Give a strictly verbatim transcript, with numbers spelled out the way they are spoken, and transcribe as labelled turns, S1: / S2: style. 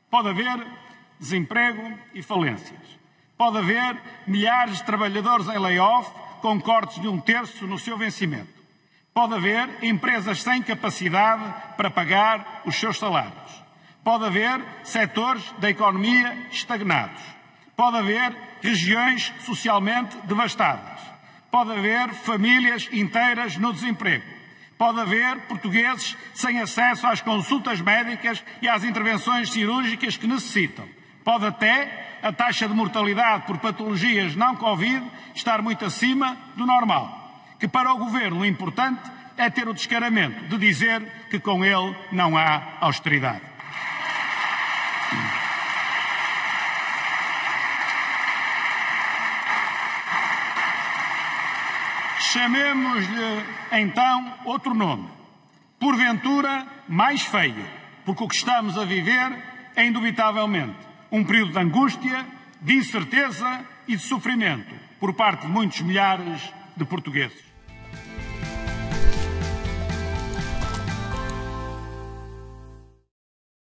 S1: Pode haver desemprego e falências. Pode haver milhares de trabalhadores em layoff com cortes de um terço no seu vencimento. Pode haver empresas sem capacidade para pagar os seus salários. Pode haver setores da economia estagnados. Pode haver regiões socialmente devastadas. Pode haver famílias inteiras no desemprego. Pode haver portugueses sem acesso às consultas médicas e às intervenções cirúrgicas que necessitam. Pode até a taxa de mortalidade por patologias não Covid estar muito acima do normal. Que para o Governo o importante é ter o descaramento de dizer que com ele não há austeridade. Chamemos-lhe, então, outro nome. Porventura, mais feio, porque o que estamos a viver é, indubitavelmente, um período de angústia, de incerteza e de sofrimento por parte de muitos milhares de portugueses.